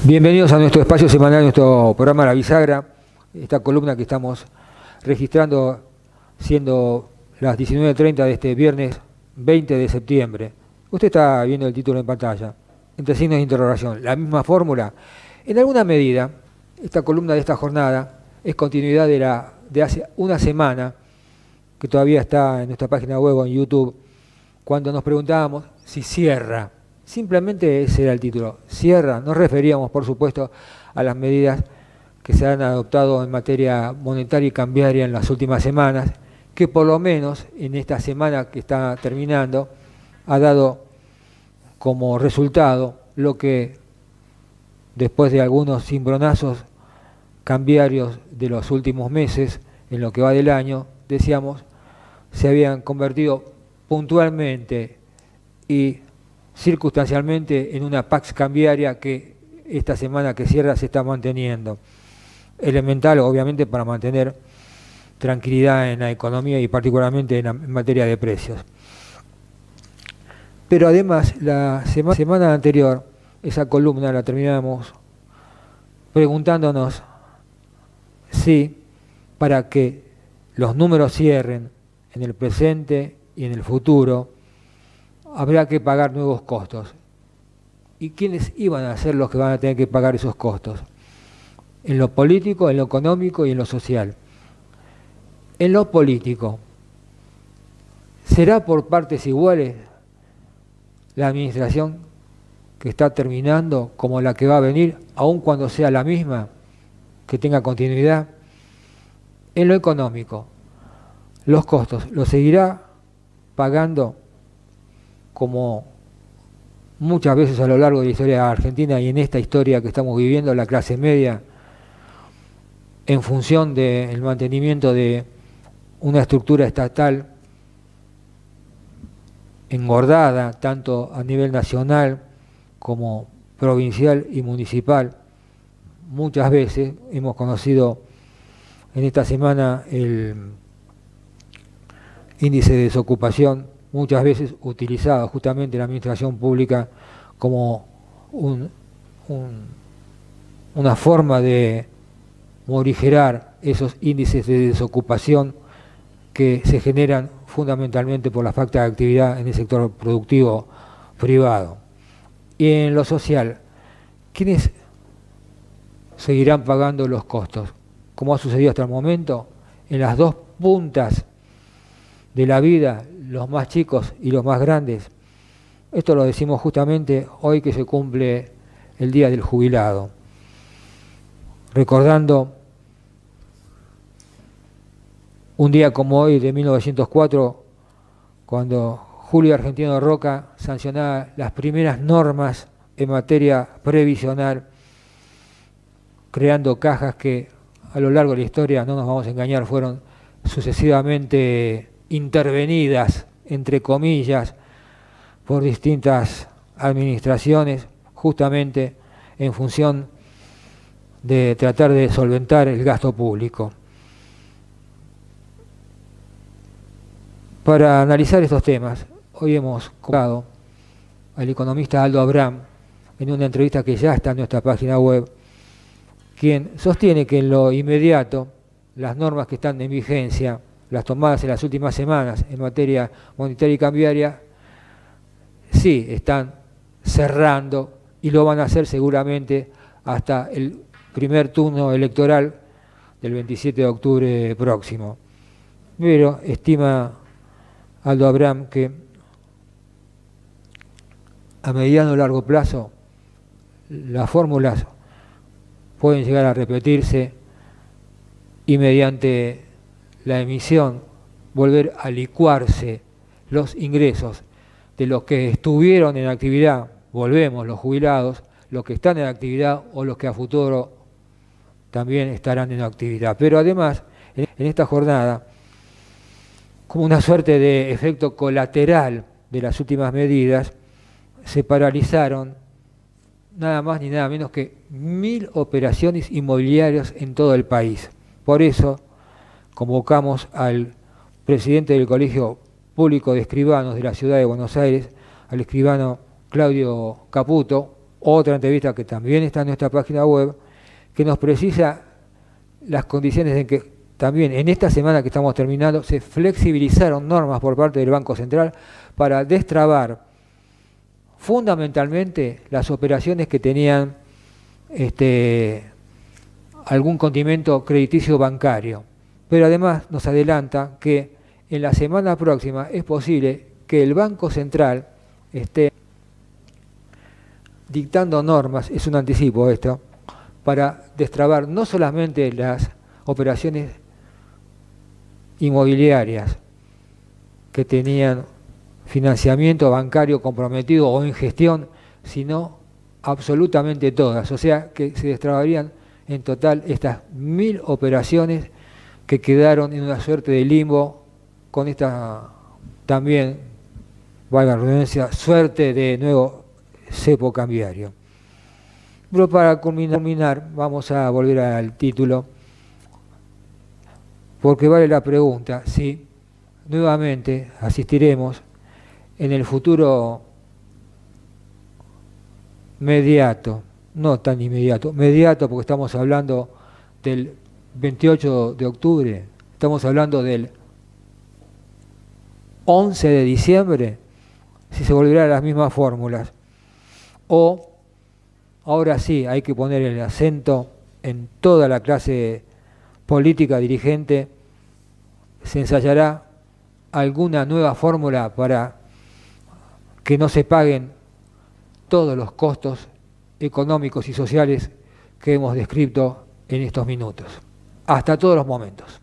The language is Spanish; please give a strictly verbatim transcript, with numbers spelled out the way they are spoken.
Bienvenidos a nuestro espacio semanal, nuestro programa La Bisagra, esta columna que estamos registrando siendo las diecinueve treinta de este viernes veinte de septiembre. Usted está viendo el título en pantalla, entre signos de interrogación. La misma fórmula. En alguna medida, esta columna de esta jornada es continuidad de, la, de hace una semana, que todavía está en nuestra página web o en YouTube, cuando nos preguntábamos si cierra. Simplemente ese era el título, cierra. Nos referíamos, por supuesto, a las medidas que se han adoptado en materia monetaria y cambiaria en las últimas semanas, que por lo menos en esta semana que está terminando ha dado como resultado lo que después de algunos cimbronazos cambiarios de los últimos meses, en lo que va del año, decíamos, se habían convertido puntualmente y circunstancialmente en una pax cambiaria que esta semana que cierra se está manteniendo. Elemental, obviamente, para mantener tranquilidad en la economía y particularmente en, la, en materia de precios. Pero además, la sema, semana anterior, esa columna la terminamos preguntándonos si para que los números cierren en el presente y en el futuro, habrá que pagar nuevos costos. ¿Y quiénes iban a ser los que van a tener que pagar esos costos? En lo político, en lo económico y en lo social. En lo político, ¿será por partes iguales la administración que está terminando como la que va a venir, aun cuando sea la misma, que tenga continuidad? En lo económico, los costos, ¿los seguirá pagando como muchas veces a lo largo de la historia argentina y en esta historia que estamos viviendo, la clase media, en función del mantenimiento de una estructura estatal engordada, tanto a nivel nacional como provincial y municipal? Muchas veces hemos conocido en esta semana el índice de desocupación, muchas veces utilizado justamente la administración pública como un, un, una forma de morigerar esos índices de desocupación que se generan fundamentalmente por la falta de actividad en el sector productivo privado. Y en lo social, ¿quiénes seguirán pagando los costos? Como ha sucedido hasta el momento, en las dos puntas de la vida, los más chicos y los más grandes. Esto lo decimos justamente hoy que se cumple el Día del Jubilado, recordando un día como hoy de mil novecientos cuatro, cuando Julio Argentino Roca sancionaba las primeras normas en materia previsional, creando cajas que a lo largo de la historia, no nos vamos a engañar, fueron sucesivamente intervenidas, entre comillas, por distintas administraciones, justamente en función de tratar de solventar el gasto público. Para analizar estos temas, hoy hemos convocado al economista Aldo Abraham en una entrevista que ya está en nuestra página web, quien sostiene que en lo inmediato las normas que están en vigencia, las tomadas en las últimas semanas en materia monetaria y cambiaria, sí están cerrando y lo van a hacer seguramente hasta el primer turno electoral del veintisiete de octubre próximo. Pero estima Aldo Abraham que a mediano o largo plazo las fórmulas pueden llegar a repetirse y mediante la emisión volver a licuarse los ingresos de los que estuvieron en actividad, volvemos, los jubilados, los que están en actividad o los que a futuro también estarán en actividad. Pero además, en esta jornada, como una suerte de efecto colateral de las últimas medidas, se paralizaron nada más ni nada menos que mil operaciones inmobiliarias en todo el país. Por eso convocamos al presidente del Colegio Público de Escribanos de la Ciudad de Buenos Aires, al escribano Claudio Caputo, otra entrevista que también está en nuestra página web, que nos precisa las condiciones en que también en esta semana que estamos terminando se flexibilizaron normas por parte del Banco Central para destrabar fundamentalmente las operaciones que tenían este, algún condimento crediticio bancario. Pero además nos adelanta que en la semana próxima es posible que el Banco Central esté dictando normas, es un anticipo esto, para destrabar no solamente las operaciones inmobiliarias que tenían financiamiento bancario comprometido o en gestión, sino absolutamente todas. O sea que se destrabarían en total estas mil operaciones que quedaron en una suerte de limbo con esta también, valga la redundancia, suerte de nuevo cepo cambiario. Pero para culminar, vamos a volver al título, porque vale la pregunta si nuevamente asistiremos en el futuro mediato, no tan inmediato, mediato porque estamos hablando del veintiocho de octubre, estamos hablando del once de diciembre, si se volverán las mismas fórmulas. O, ahora sí, hay que poner el acento en toda la clase política dirigente, se ensayará alguna nueva fórmula para que no se paguen todos los costos económicos y sociales que hemos descrito en estos minutos, hasta todos los momentos.